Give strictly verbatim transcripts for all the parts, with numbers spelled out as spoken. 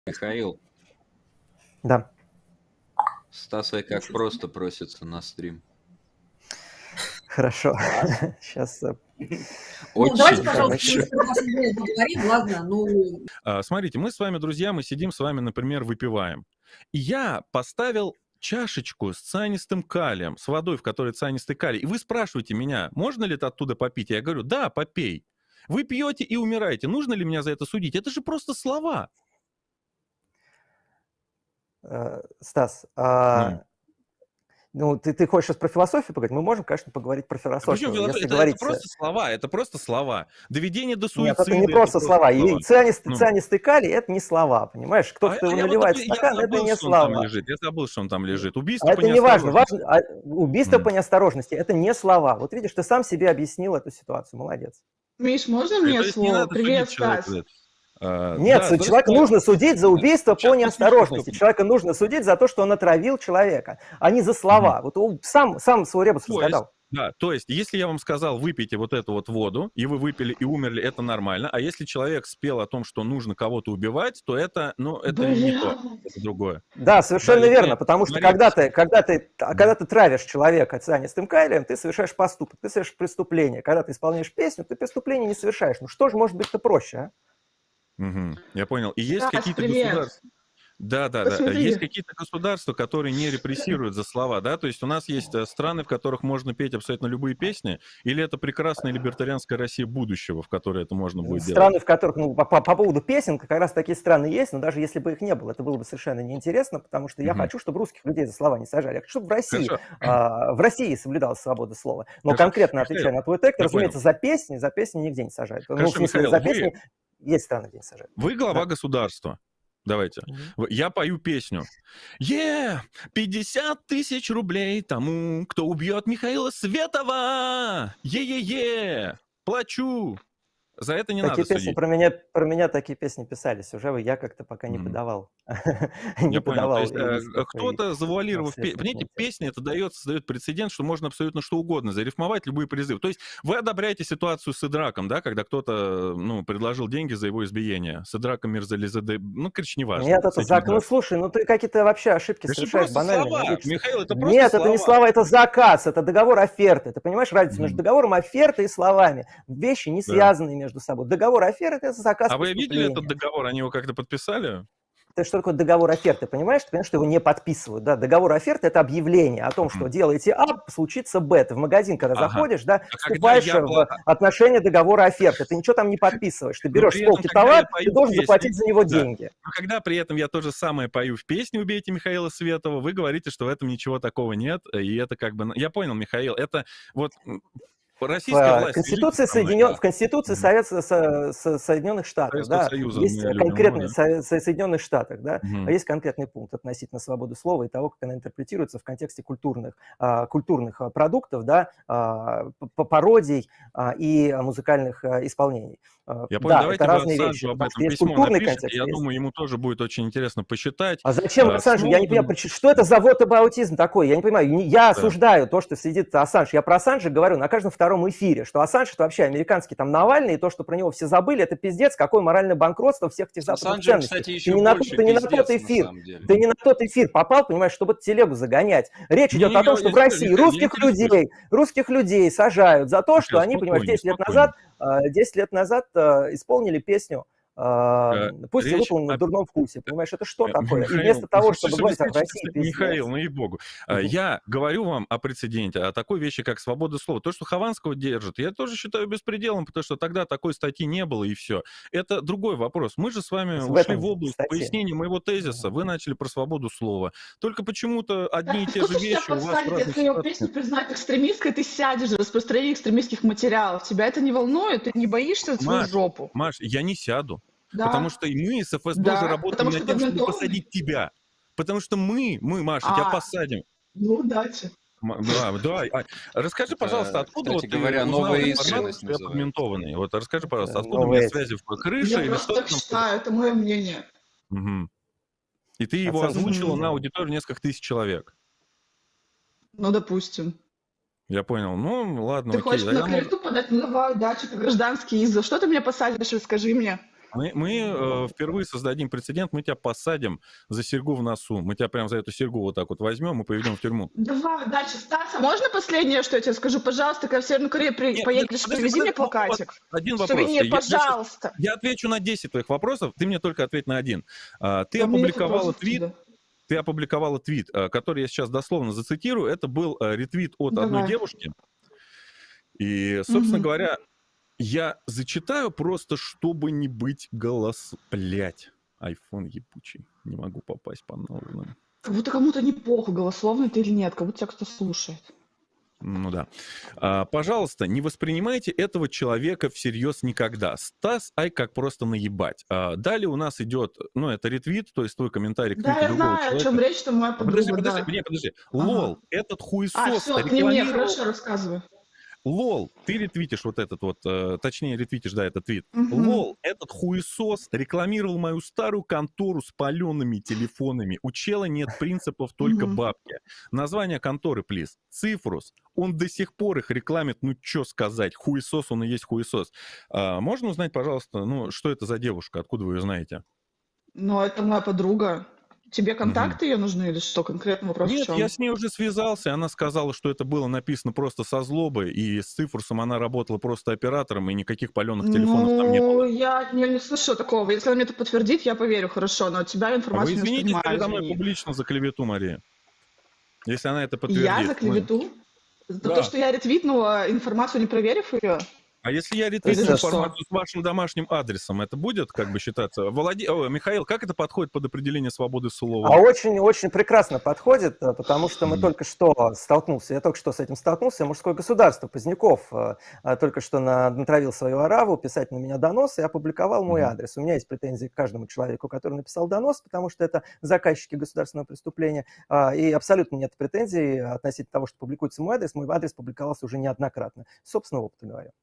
Михаил, Да. Стаса как просто просится на стрим. Хорошо. Сейчас. Ну, Очень давайте, пожалуйста, хорошо. если у вас не поговорим, ладно, ну... А, Смотрите, мы с вами, друзья, мы сидим с вами, например, выпиваем. И я поставил чашечку с цианистым калием, с водой, в которой цианистый калий. И вы спрашиваете меня, можно ли это оттуда попить? Я говорю, да, попей. Вы пьете и умираете. Нужно ли меня за это судить? Это же просто слова. Э, Стас, а, ну, ты, ты хочешь сейчас про философию поговорить? Мы можем, конечно, поговорить про философию. Причем философия? Если Это, говорить... это просто слова, это просто слова. Доведение до суицида. Нет, это не просто это слова. слова. И цианистый, Ну. цианистый калий – это не слова, понимаешь? Кто-то А, его а я наливает вот, в стакан, я забыл, это не что он там слова. лежит. Я забыл, что он там лежит. Убийство А по это не важно. неосторожности. важно а, убийство М. по неосторожности – это не слова. Вот видишь, ты сам себе объяснил эту ситуацию. Молодец. Миш, можно То мне есть не слово? надо Привет, судить человека Стас. за это. А, Нет, да, су- человека здравствуйте. нужно судить за убийство Сейчас по мы неосторожности. слишком- Человека нужно судить за то, что он отравил человека, а не за слова. Вот он сам, сам свой ребус То есть, разгадал. да, то есть, если я вам сказал, выпейте вот эту вот воду, и вы выпили и умерли, это нормально. А если человек спел о том, что нужно кого-то убивать, то это, ну, это не то, это другое. Да, совершенно Да, верно, если- потому что смотрите. когда ты, когда, ты, а когда ты травишь человека цианистым калием, ты совершаешь поступок, ты совершаешь преступление. Когда ты исполняешь песню, ты преступление не совершаешь. Ну что же может быть-то проще, а? Мгм, я понял. И есть Стас, какие-то привет. государства... Да, да, да. Посмотри. Есть какие-то государства, которые не репрессируют за слова, да? То есть у нас есть э, страны, в которых можно петь абсолютно любые песни, или это прекрасная либертарианская Россия будущего, в которой это можно будет Страны, делать? в которых, ну, по, по поводу песен, как раз такие страны есть, но даже если бы их не было, это было бы совершенно неинтересно, потому что я Мгм. хочу, чтобы русских людей за слова не сажали. Я хочу, чтобы в России, Хорошо. а, в России соблюдалась свобода слова. Но Хорошо. конкретно Михаил, отвечая на твой тег, я разумеется, за песни, за песни нигде не сажают. Ну, в Хорошо, смысле, Михаил, за вы- песни есть страны, где не сажают. Вы глава Да. государства. Давайте. Мгм. В- Я пою песню. Е, пятьдесят тысяч рублей тому, кто убьет Михаила Светова. Е-е-е, плачу. За это не Такие надо песни судить. про меня, про меня такие песни писались уже, я как-то пока не Мгм. подавал. Я Не понял. То подавал есть э, исков и кто-то, завуалировав... пе- общественных Понимаете, комитетов. песня это дает, создает прецедент, что можно абсолютно что угодно зарифмовать, любые призывы. То есть вы одобряете ситуацию с Идраком, да, когда кто-то ну, предложил деньги за его избиение. С Идраком Мирзализаде... Ну, короче, неважно. Нет, с это этим заказ. Ну Идраком. слушай, ну ты какие-то вообще ошибки Это же совершаешь просто банальные. слова, логические. Михаил, это просто Нет, слова. это не слова, это заказ, это договор оферты. Ты понимаешь разницу между Мгм. договором оферты и словами? Вещи не Да. связанные между собой. Договор оферты – это заказ А вы видели преступления. этот договор? Они его как-то подписали? Это что такое договор оферты, понимаешь? Ты понимаешь, что его не подписывают, да? Договор оферты – это объявление о том, что Мгм. делаете А, случится Б. Ты в магазин, когда Ага. заходишь, да, А когда вступаешь я в пла- отношения договора оферты. Ты ничего там не подписываешь. Ты Но берешь при с этом, полки когда я товар, пою ты должен песни, заплатить за него да. деньги. Но когда при этом я то же самое пою в песне «Убейте Михаила Светова», вы говорите, что в этом ничего такого нет, и это как бы... Я понял, Михаил, это вот м, российская В власть... Конституции, свяжитесь со мной. Соединен... в Конституции Мгм. Совет... со- со- Соединенных Штатов, Советского да, Союза есть мы любим конкретный его, Со- Со- Соединенных Штатах, да, Мгм. а есть конкретный пункт относительно свободы слова и того, как она интерпретируется в контексте культурных, а, культурных а, продуктов, да, а, п- п- пародий а, и музыкальных а, исполнений. А, Я понял, да, давайте это вы разные вещи, Ассанжу об потому что этом есть письмо культурный напишите. контекст. Я есть- думаю, ему тоже будет очень интересно посчитать. А зачем А, Ассанжу? Я не Сноуден- понимаю, что это за вотабаутизм такой? Я не понимаю. Не- Я Да. осуждаю то, что сидит Ассанж. Я про Ассанжа говорю на каждом втором эфире, что Ассанж это вообще американский там Навальный, и то, что про него все забыли, это пиздец, какое моральное банкротство всех этих С западных Ассанжем, ценностей. кстати, Ты еще не на, больше тот- ты не на пиздец, тот на эфир. самом деле. Ты не на тот эфир попал, понимаешь, чтобы эту телегу загонять. Речь идет Не, о том, не, что не, в России не, не русских интересуйся. людей, русских людей сажают за то, что Михаил, они, понимаешь, спокойнее, десять лет спокойнее. назад, э, десять лет назад э, исполнили песню э, Э, «Пусть и речь выполнена о- в дурном вкусе». Понимаешь, это что Э, такое? И Михаил, вместо того, ну, чтобы что говорить о бесконечно, России, кстати, пиздец. Михаил, ну ей-богу. А, Мгм. Я говорю вам о прецеденте, о такой вещи, как свобода слова. То, что Хованского держит, я тоже считаю беспределом, потому что тогда такой статьи не было, и все. Это другой вопрос. Мы же с вами В ушли этом в область статье. пояснения моего тезиса. Вы начали про свободу слова. Только почему-то одни и те Кто же тебя вещи у вас в посадит, разных если ее ситуациях. песню признать экстремистской, ты сядешь за распространение экстремистских материалов. Тебя это не волнует? Ты не боишься за свою Маш, жопу? Маш, я не сяду. Да. Потому что и мы с эф эс бэ Да, уже работаем потому над что тем, чтобы подготовлены. посадить тебя. Потому что мы, мы, Маша, тебя А. посадим. Ну, удачи. М- Да, да. А, Расскажи, Это, пожалуйста, откуда кстати вот ты говоря, узнал новая эту информацию, искренность что я называется. подментованный? Вот расскажи, пожалуйста, Это откуда у новая меня связи в крыше Я или просто что так там? считаю, это мое мнение. Мгм. И ты его Оценка озвучила мнения. на аудиторию несколько тысяч человек. Ну, допустим. Я понял. Ну, ладно, Ты окей. хочешь Тогда на мы- клевету подать? Ну, давай, удачи, ты гражданский из-за. Что ты меня посадишь, расскажи мне. Мы, мы э, впервые создадим прецедент, мы тебя посадим за серьгу в носу. Мы тебя прям за эту серьгу вот так вот возьмем и поведем в тюрьму. Давай, дальше, Стас, а можно последнее, что я тебе скажу? Пожалуйста, когда в Северную Корею при... Нет, поедешь, подожди, привези мне подожди, плакатик. Один вопрос. Сувенир, Я- я щас- пожалуйста. Я отвечу на десять твоих вопросов, ты мне только ответь на один. А, Ты У меня нет опубликовала вопросов к твит, тебе. ты опубликовала твит, а, который я сейчас дословно зацитирую. Это был а, ретвит от одной Давай. девушки. И, собственно Мгм. говоря, я зачитаю просто, чтобы не быть голос... Блять, айфон ебучий. Не могу попасть по новым. Как будто кому-то не похуй, голословный ты или нет, как будто тебя кто-то слушает. Ну да. А, пожалуйста, не воспринимайте этого человека всерьез никогда. Стас, ай, как просто наебать. А, далее у нас идет, ну, это ретвит, то есть твой комментарий к Да, твиту я другого знаю, о человека. чем речь, что моя Подожди, подруга, подожди, да. не, подожди. Ага. Лол, этот А, хуесос все, не мне, рекламировал... хорошо, рассказывай. Лол, ты ретвитишь вот этот вот, э, точнее, ретвитишь, да, этот твит. Мгм. Лол, этот хуесос рекламировал мою старую контору с палеными телефонами. У чела нет принципов, только Мгм. бабки. Название конторы, плиз. Цифрус. Он до сих пор их рекламит, ну, что сказать. Хуесос, он и есть хуесос. А, можно узнать, пожалуйста, ну, что это за девушка, откуда вы ее знаете? Но это моя подруга. Тебе Мгм. контакты ее нужны или что? Конкретно вопрос в Нет, чем? я с ней уже связался, она сказала, что это было написано просто со злобы, и с Цифрусом она работала просто оператором, и никаких паленых телефонов там не было. Ну, я не, не слышу такого. Если она мне это подтвердит, я поверю, хорошо, но от тебя А вы информацию не извинитесь воспринимаю, передо мной извини. публично за клевету, Мария? Если она это подтвердит. Я за мы- клевету? За Да. то, что я ретвитнула информацию, не проверив ее? А если я Или ретвитну за информацию с вашим домашним адресом, это будет как бы считаться? Влади... О, Михаил, как это подходит под определение свободы слова? А очень-очень прекрасно подходит, э, потому что мы Мгм. только что столкнулся, я только что с этим столкнулся, мужское государство Поздняков э, э, только что на- натравил свою ораву писать на меня донос и опубликовал мой Мгм. адрес. У меня есть претензии к каждому человеку, который написал донос, потому что это заказчики государственного преступления, а, и абсолютно нет претензий относительно того, что публикуется мой адрес. Мой адрес публиковался уже неоднократно. С собственного опыта говорю.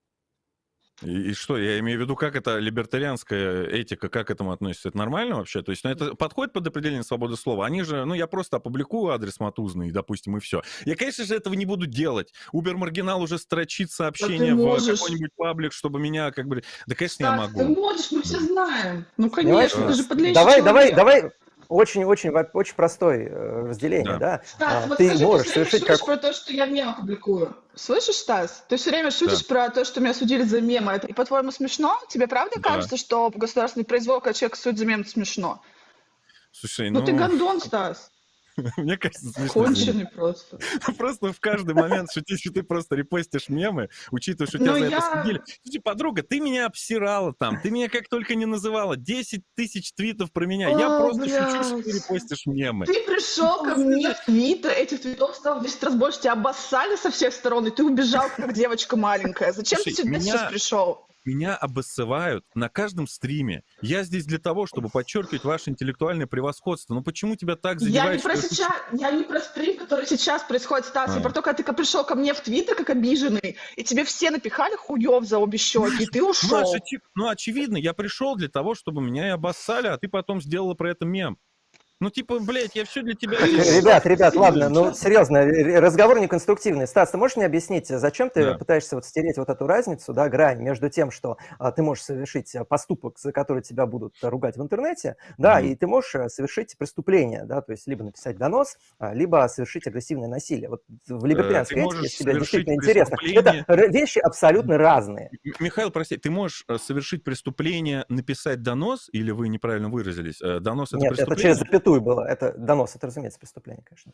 И, и что, я имею в виду, как это либертарианская этика, как к этому относится? Это нормально вообще? То есть, ну, это подходит под определение свободы слова? Они же, ну, я просто опубликую адрес Матузный, допустим, и все. Я, конечно же, этого не буду делать. Убер-маргинал уже строчит сообщение в можешь. какой-нибудь паблик, чтобы меня как бы... Да, конечно, я Стас, ты могу. можешь, мы все знаем. Ну, Понимаешь, конечно, ты же подлейший давай, давай, человек. давай. Очень-очень во- очень простое э, разделение, Да. да. Стас, А, вот Ты скажи, можешь ты все время совершить шутишь как... про то, что я мем опубликую. Слышишь, Стас? Ты все время шутишь про то, что меня судили за мемы. Это, по-твоему, смешно? Тебе правда Да. кажется, что государственный произвол, когда человек судит за мем, это смешно? Слушай, Ну, ну, ты гондон, Стас. мне кажется, смешно. Конченый просто. Просто в каждый момент шутишь, что ты просто репостишь мемы, учитывая, что тебя Ну, за это я- судили. Слушай, подруга, ты меня обсирала там, ты меня как только не называла, десять тысяч твитов про меня. Я О, просто шучу, что ты блядь. репостишь мемы. Ты пришел ко мне в Твиттер, этих твитов стало в десять раз больше, тебя обоссали со всех сторон, и ты убежал, как девочка маленькая. Зачем Слушай, ты сюда меня- сейчас пришел? Меня обоссывают на каждом стриме. Я здесь для того, чтобы подчеркивать ваше интеллектуальное превосходство. Но почему тебя так Я не задевает, про что я сейчас, я не про стрим, который сейчас происходит, Стас, я А. про то, когда ты пришел ко мне в Твиттер как обиженный, и тебе все напихали хуев за обе щеки, и ты Ну, ушел. очи- ну, очевидно, я пришел для того, чтобы меня и обоссали, а ты потом сделала про это мем. Ну, типа, блядь, я все для тебя Так, делаю. Ребят, ребят, ладно, ну Сейчас. серьезно, р- разговор неконструктивный. Стас, ты можешь мне объяснить, зачем ты Да. пытаешься вот стереть вот эту разницу, да, грань между тем, что а, ты можешь совершить а, поступок, за который тебя будут а, ругать в интернете, да, Мгм. и ты можешь а, совершить преступление, да, то есть либо написать донос, а, либо совершить агрессивное насилие. Вот в либертарианской ты этике, можешь если тебе совершить действительно интересно, преступление. это р- вещи абсолютно разные. М- Михаил, прости, ты можешь э, совершить преступление, написать донос, или вы неправильно выразились? Э, Донос — это Нет, это преступление? через запятую было, это донос, это, разумеется, преступление, конечно.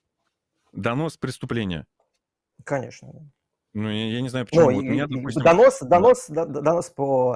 Донос — преступление. Конечно. да. Ну, я, я не знаю, почему. Ну, Вот и- меня, и допустим, донос, донос, д- д- донос по,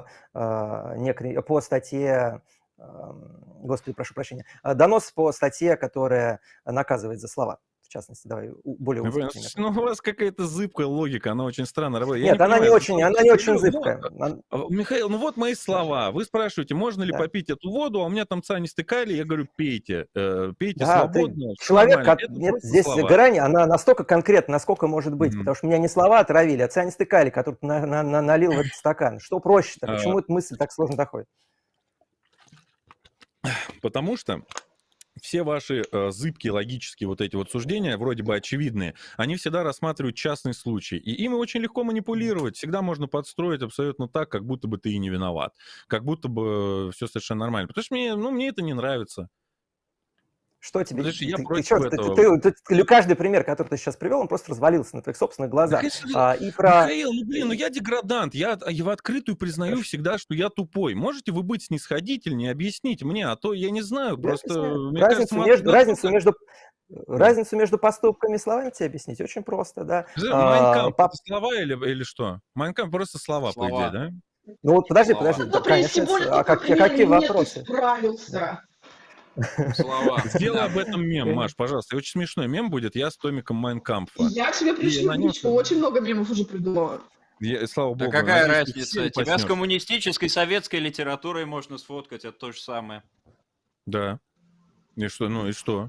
а, некой- по статье, ам, господи, прошу прощения, а, донос по статье, которая наказывает за слова, в частности, давай у- более Ну, узкий вы- пример. ну, у вас какая-то зыбкая логика, она очень странно работает. Я Нет, она не понимаю, очень, ну, она не очень ну, зыбкая. вот, Она- а, Михаил, ну вот мои слова. Вы спрашиваете, можно ли Да. попить эту воду, а у меня там цианистый калий. Я говорю, пейте. э, Пейте Да, ты свободно. всё человек, нормально. как- Это нет, просто здесь слова. грань, она настолько конкретна, насколько может быть, Мгм. потому что меня не слова отравили, а цианистый калий, который ты на- на- на- налил в этот стакан. Что проще-то? А. Почему эта мысль так сложно доходит? Потому что все ваши э, зыбкие логические вот эти вот суждения, вроде бы очевидные, они всегда рассматривают частный случай. И им очень легко манипулировать. Всегда можно подстроить абсолютно так, как будто бы ты и не виноват. Как будто бы все совершенно нормально. Потому что мне, ну, мне это не нравится. Что тебе? Потому что я ты, против ты, чё, ты, этого. ты- ты- ты- каждый пример, который ты сейчас привел, он просто развалился на твоих собственных Да, глазах. конечно, А, и про... Михаил, ну блин, ну я деградант, я, я в открытую признаю Хорошо. всегда, что я тупой. Можете вы быть снисходительнее, объяснить мне, а то я не знаю, Я просто, объясняю. мне кажется, Разницу мы между, настолько- разницу между, разницу между поступками и словами тебе объяснить очень просто, да. А, Майнкамп пап- это слова или, или что? Майнкамп просто слова, по Слова. идее, да? Ну вот подожди, Слова. подожди, Ну, да, привести конечно, более а как- такой какие пример, нет, ты вопросы? справился. Слова. Сделай Да. об этом мем, Конечно. Маш, пожалуйста. И очень смешной мем будет, я с томиком Майнкампфа. Я тебе пришлю на нем личку, очень много мемов уже придумала. Я- слава Да богу. какая надеюсь, ты разница? все Тебя с упаснешь. коммунистической советской литературой можно сфоткать, это то же самое. Да. И что, ну и что?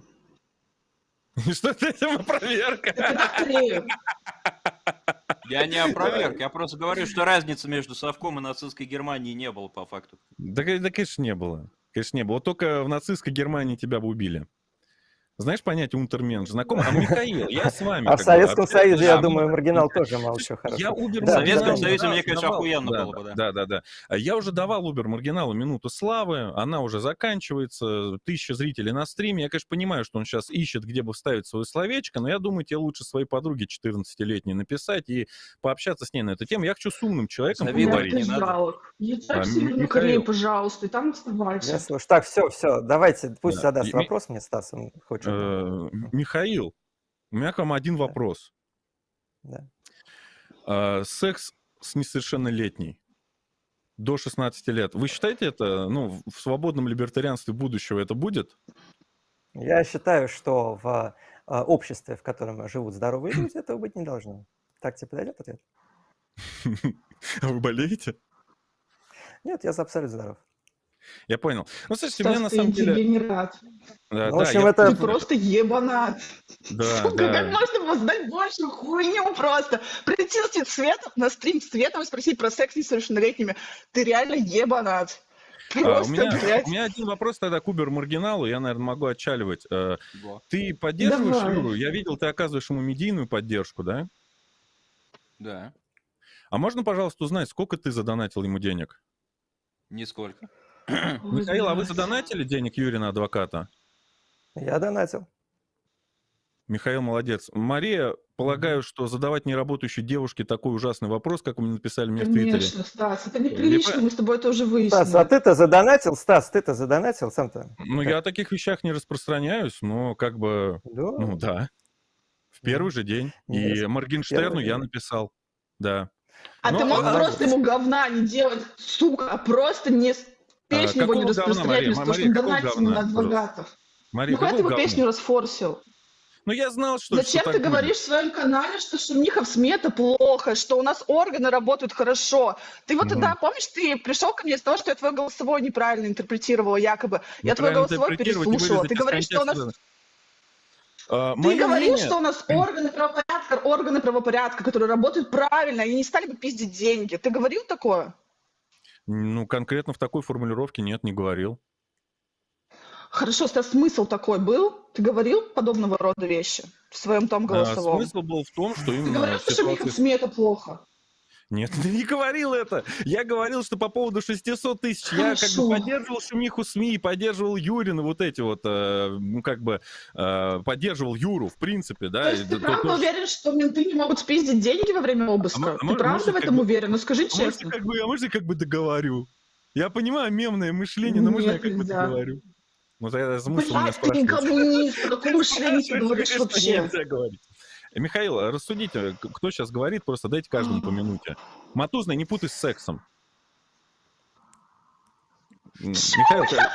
И что ты этим проверка? Это клею. Я не опроверг, я просто говорю, что разницы между Совком и нацистской Германией не было по факту. Да, ка- да, конечно, не было. Конечно, не было. Вот только в нацистской Германии тебя бы убили. Знаешь понятие унтерменш? Знаком? А Михаил, я с вами. А в как бы Советском общаюсь, Союзе, я да, думаю, мы- маргинал тоже мало чего хорошо. Я Убер Да, В Советском да, да. Союзе, мне Маргиналу кажется, давал- охуенно да, было бы, да. Да, да, да. А я уже давал Убер Маргиналу минуту славы, она уже заканчивается, тысяча зрителей на стриме. Я, конечно, понимаю, что он сейчас ищет, где бы вставить свое словечко, но я думаю, тебе лучше своей подруге четырнадцатилетней написать и пообщаться с ней на эту тему. Я хочу с умным человеком Завидовать поговорить. не Ты надо. жалок. Езжай А, в Северную Михаил. Корею, пожалуйста, и там Я оставайся. слушаю. Так, все, все, давайте, пусть Да. задаст И ми- вопрос мне, Стас, он хочет. Э, Михаил, у меня к вам один вопрос. Да. А, Секс с несовершеннолетней до шестнадцати лет. Вы считаете это, ну, в свободном либертарианстве будущего это будет? Я считаю, что в а, обществе, в котором живут здоровые люди, этого быть не должно. Так тебе подойдет ответ? А вы болеете? Нет, я за абсолютно здоров. Я понял. Ну, слушайте, у меня на Стас, ты самом деле... тебе не рад. Да, Ну, в да, общем, я это- Ты просто ебанат. Да, Сука, да. как можно познать больше хуйню просто? Прийти на свет, на стрим с Светом и спросить про секс с несовершеннолетними. Ты реально ебанат. А, Просто, у, меня, блядь. у меня один вопрос тогда к Убер Маргиналу, я, наверное, могу отчаливать. Э, Во. Ты поддерживаешь Давай. Юру? Я видел, ты оказываешь ему медийную поддержку, да? Да, А можно, пожалуйста, узнать, сколько ты задонатил ему денег? нисколько. Ой, Михаил, а вы блядь. задонатили денег Юре на адвоката? Я донатил. Михаил молодец. Мария, полагаю, что задавать неработающей девушке такой ужасный вопрос, как вы написали мне в Твиттере. Конечно, Стас, это неприлично, Либо- мы с тобой это уже Стас, а выяснили. ты-то задонатил? Стас, ты-то задонатил сам-то? Ну, я о таких вещах не распространяюсь, но как бы, Да. ну да. В первый же день. Не И рас- Моргенштерну первый я день. написал. Да. А Ну, ты мог а- просто ему говна не делать, сука, а просто не с- песню его не какого говна, распространять, Мария? вместо того, Мария, чтобы какого донатить ему на говна, пожалуйста? адвокатов. Мария, Ну, когда ты какого его говна? песню расфорсил? Ну, я знал, что Зачем что ты так говоришь будет. в своем канале, что шумиха в СМИ это плохо, что у нас органы работают хорошо? Ты вот Мгм. тогда, помнишь, ты пришел ко мне из того, что я твой голосовой неправильно интерпретировала, якобы. Я твой Неправильно голосовой интерпретировать и переслушала. вырезать Ты из говоришь, что у нас... контекста. А, Ты моё говорил, мнение- что у нас органы правопорядка, органы правопорядка, которые работают правильно и не стали бы пиздить деньги. Ты говорил такое? Ну, конкретно в такой формулировке нет, не говорил. Хорошо, Стас, смысл такой был? Ты говорил подобного рода вещи в своем том А, голосовом? смысл был в том, что Ты именно говорил, в что шумиха в ситуации... СМИ это плохо? Нет, ты не говорил это. Я говорил, что по поводу шестисот тысяч я как Хорошо. бы поддерживал шумиху СМИ, поддерживал Юрина, вот эти вот, э, ну, как бы, э, поддерживал Юру, в принципе, да. То есть и ты то- правда то- уверен, что менты не могут спиздить деньги во время А мо- обыска? а Ты мо- правда может, в как этом бы- уверен? Ну скажи а можно честно. как бы, а можно как бы договорю? Я понимаю мемное мышление, но можно я Нет, как бы нельзя. договорю? Ну, тогда смысл меня Блядь, ты не спрашивать. коммунист, по какому мышлению ты говоришь Конечно, вообще? нельзя говорить. Э, Михаил, а рассудите, к- кто сейчас говорит, просто дайте каждому по минуте. Матузный, не путай с сексом. М, Михаил, ты-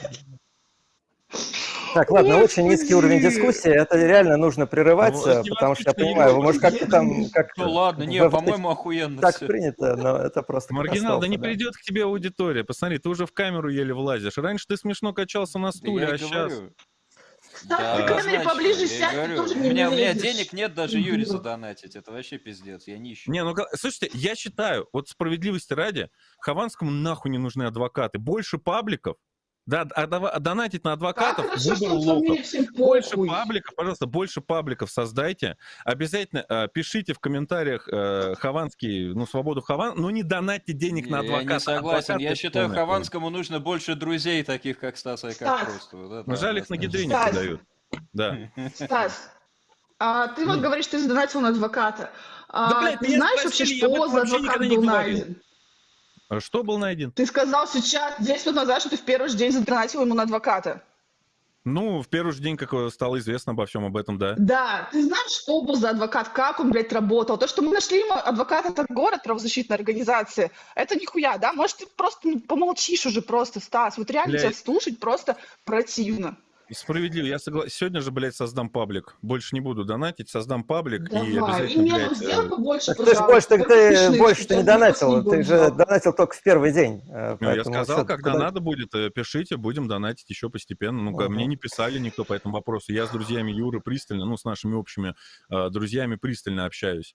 Так, ладно, очень Господи. низкий уровень дискуссии. Это реально нужно прерывать, Ну, э, не потому что я вообще, не понимаю, вы, могу. может, как-то там... Как Ну ладно, не, в- по-моему, охуенно Так всё. принято, но это просто Маргинал, да катастрофа, не придет к тебе аудитория. Посмотри, ты уже в камеру еле влазишь. Раньше ты смешно качался на Да стуле, я а и сейчас... говорю. Так, Да, ты к камере однозначно, поближе я и сядь, ты говорю. тоже У не меня, у меня влезешь. денег нет даже Юре Идиот. задонатить. Это вообще пиздец, я нищий. Не, ну, га- слушайте, я считаю, вот справедливости ради, Хованскому нахуй не нужны адвокаты. Больше пабликов, Да, а дава- а донатить на Как адвокатов хорошо, выбор что в твоем лохов. мире всем Больше похуй. пабликов, пожалуйста, больше пабликов создайте. Обязательно э, пишите в комментариях э, Хованский, ну, свободу Хован, но не донатьте денег на Не, я не адвоката. согласен. Адвокат Я это считаю, полная хуйня. Хованскому нужно больше друзей, таких как Стас и как Стас, просто. Вот это Но жаль, их на однозначно. гидре не Стас, продают. Да. Стас, а ты вот Ну. говоришь, ты задонатил на адвоката. Да, А блядь, ты меня знаешь вообще, спросили, я об что этом за вообще никогда адвокат не был говорил. найден? А что был найден? Ты сказал сейчас, десять минут назад, что ты в первый же день задонатил ему на адвоката. Ну, в первый же день, как э, стало известно обо всем об этом, да. Да, ты знаешь, что был за адвокат, как он, блядь, работал? То, что мы нашли ему адвоката, это город, правозащитная организация, это нихуя, да? Может, ты просто ну, помолчишь уже просто, Стас? Вот реально тебя Блядь, слушать просто противно. справедливо. Я согласен. Сегодня же, блядь, создам паблик. Больше не буду донатить, создам паблик и Давай, и обязательно, Мену блядь, сделай э, побольше, Так ты же больше, пожалуйста. так Только ты смешные, больше чтобы ты не тебя никто с донатил, ним ты не же знал. донатил только в первый день, э, ну, я поэтому сказал, что, когда куда... надо будет, э, пишите, будем донатить еще постепенно. Ну, ко- мне Мгм. не писали никто по этому вопросу. Я с друзьями Юры пристально, ну, с нашими общими э, друзьями пристально общаюсь.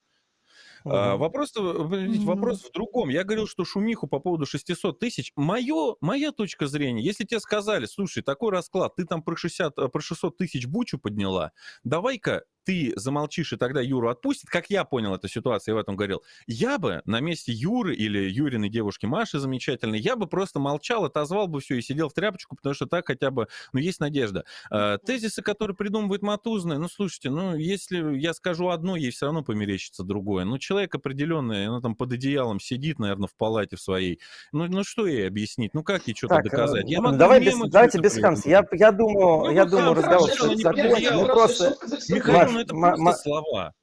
А, Мгм. Вопрос, видите, вопрос М. в другом. Я говорил, что шумиху по поводу шестисот тысяч. Мое, моя точка зрения, если тебе сказали, слушай, такой расклад, ты там про, шестьдесят, э, про шестьсот тысяч бучу подняла, давай-ка ты замолчишь, и тогда Юру отпустит. Как я понял эту ситуацию, я в этом говорил. Я бы на месте Юры или Юриной девушки Маши замечательной, я бы просто молчал, отозвал бы все и сидел в тряпочку, потому что так хотя бы, ну, есть надежда. Э, Тезисы, которые придумывает Матузная, ну, слушайте, ну, если я скажу одно, ей все равно померещится другое. Ну, человек определенный, она там под одеялом сидит, наверное, в палате в своей. Ну, ну что ей объяснить? Ну, как ей что-то Так, э, доказать? Я ладно, могу давай без, мемы давайте какие-то без хамства. Я, придумать. я думаю, Ну, я вы думаю, хамство, разговор Хорошо, она не закончен. первая Мы предъявила. просто, хорошая шутка за всё Михаил, Маш, ну это ма- просто ма- слова.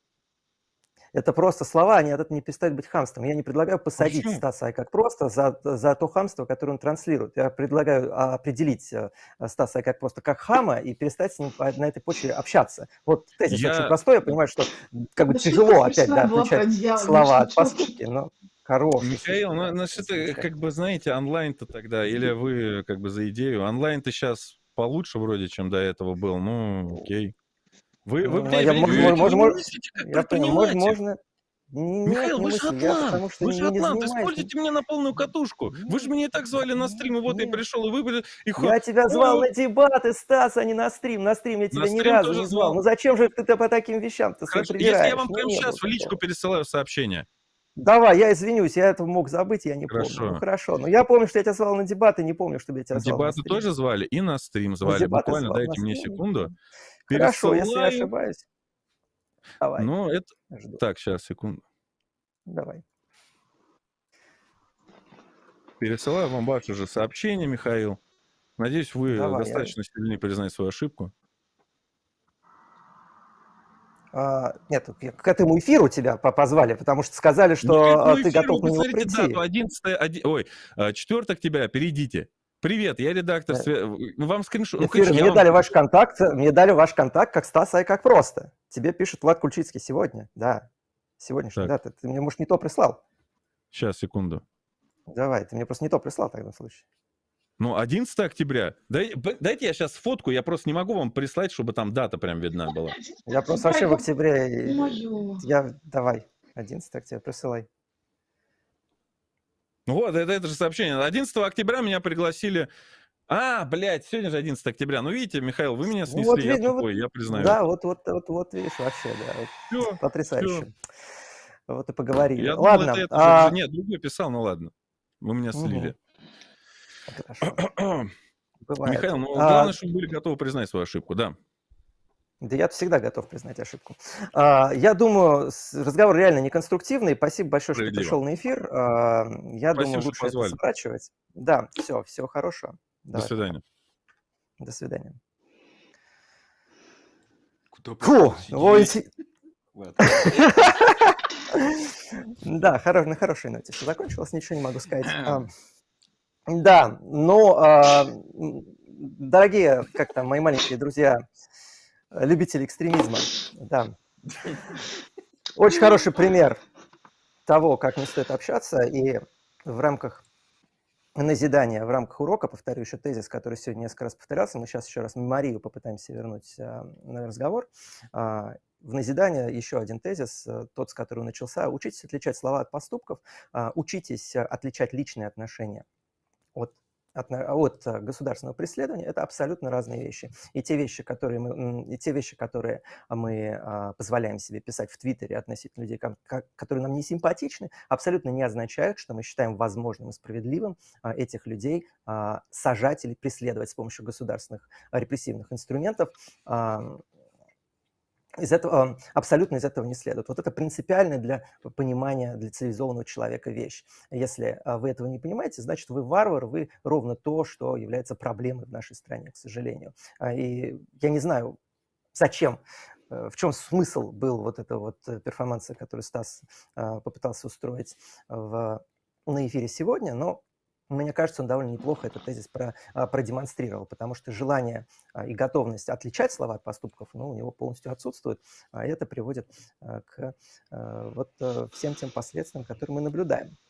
это просто слова, они от этого не перестают быть хамством. Я не предлагаю посадить Почему? Стаса Айкак просто за, за то хамство, которое он транслирует. Я предлагаю а, определить э, Стаса Айкак просто как хама и перестать с ним по- на этой почве общаться. Вот тезис очень Я... простой, я понимаю, что как бы Да шутка тяжело опять смешная да, была про отличать одеяло, слова Миша, от ну чё поступки, но хорошая Михаил, шутка, ну, да, значит, это замечательно. как бы, знаете, онлайн-то тогда, или вы как бы за идею? Онлайн-то сейчас получше вроде, чем до этого был, ну, окей. Вы, вы, Ну, блядь, я, вы, мож- вы мож- не мож- мож- мыслите как я понял, мож- предприниматель. можно... Нет, Михаил, не вы же мыслю, я атлант, потому что вы же не, не атлант, занимаюсь. используйте меня на полную катушку. Вы же Нет, меня и так звали на нет, стрим, и вот я нет. пришел, и вы, были- и хо- Я тебя звал Ой, на дебаты, Стас, а не на стрим. На стрим я на тебя ни стрим разу тоже не звал. звал. Ну зачем же ты по таким вещам-то своим Хорошо, если я привираешь? вам Ну, прямо не сейчас было в личку такого. пересылаю сообщение. Давай, я извинюсь, я этого мог забыть, я не помню. Ну Хорошо. хорошо, но я помню, что я тебя звал на дебаты, не помню, чтобы я тебя звал на Дебаты стрим. тоже звали, и на стрим На звали. дебаты Буквально звал, на дайте мне стрим. секунду. Хорошо, если я Пересылаю. ошибаюсь. Давай, Ну, это... жду. Так, сейчас, секунду. Давай. Пересылаю вам ваше же сообщение, Михаил. Надеюсь, вы Давай, я- достаточно сильны признать свою ошибку. А, нет, я к этому эфиру тебя по- позвали, потому что сказали, Не что к а, этому ты эфиру, готов на вы него смотрите прийти. дату, одиннадцатое, оди- ой, четвёртого октября, перейдите. Привет, я редактор. Да. свя- Ну, вам скриншот. Ну, Эфир, конечно, я мне вам- дали ваш контакт, мне дали ваш контакт как Стас Айкак просто. Тебе пишет Влад Кульчицкий сегодня, да, сегодняшний, Так. да, ты, ты мне, может, не то прислал. Сейчас, секунду. Давай, ты мне просто не то прислал в таком случае. Ну, одиннадцатого октября. Дай- б- дайте я сейчас фотку, я просто не могу вам прислать, чтобы там дата прям видна была. Я просто вообще в октябре, и- Моё. я, давай, одиннадцатого октября, присылай. Ну вот, это, это же сообщение. одиннадцатого октября меня пригласили... А, блядь, сегодня же одиннадцатое октября. Ну, видите, Михаил, вы меня Ну, снесли, вот я ви- ну, тупой, вот- я признаю. Да, вот, вот, вот, вот видишь, вообще, да, вот, Всё, потрясающе. Вот и поговорили. Я думал, Ладно, это, это а, же... Нет, другой писал, ну ладно. Вы меня Мгм. слили. хорошо, бывает. Михаил, ну А, главное, чтобы были готовы признать свою ошибку, да. Да я всегда готов признать ошибку. А, Я думаю, с- разговор реально неконструктивный. Спасибо большое, что ты Справедливо. пришел на эфир. А, Я Спасибо, думаю, что лучше это позвали. сворачивать. Да, все, всего хорошего. До Давай, свидания. до свидания. Куда Фу, пошел? ой, Сидеть. си- Ладно. Да, хоро- на хорошей ноте все закончилось, ничего не могу сказать. А, Да, но, а, м, дорогие, как там, мои маленькие друзья, э, любители экстремизма, да, очень хороший пример того, как не стоит общаться, и в рамках назидания, в рамках урока, повторю еще тезис, который сегодня несколько раз повторялся, мы сейчас еще раз Марию попытаемся вернуть а, на разговор. А, В назидание еще один тезис, э, тот, с которого начался. Учитесь отличать слова от поступков, а, учитесь а, отличать личные отношения от от, на- от э, государственного преследования, это абсолютно разные вещи. И те вещи, которые мы, м, и те вещи, которые мы а, позволяем себе писать в Твиттере относительно людей, ко- ко- которые нам не симпатичны, абсолютно не означают, что мы считаем возможным и справедливым а, этих людей а, сажать или преследовать с помощью государственных а, репрессивных инструментов. А, Из этого, абсолютно из этого не следует. Вот это принципиальная для понимания, для цивилизованного человека вещь. Если а, вы этого не понимаете, значит, вы варвар, вы ровно то, что является проблемой в нашей стране, к сожалению. А, И я не знаю, зачем, э, в чем смысл был вот этого вот э, перформанса, который Стас а, попытался устроить в, на эфире сегодня, но мне кажется, он довольно неплохо этот тезис про, а, продемонстрировал, потому что желание а, и готовность отличать слова от поступков, ну, у него полностью отсутствует, а это приводит а, к а, вот а, всем тем последствиям, которые мы наблюдаем.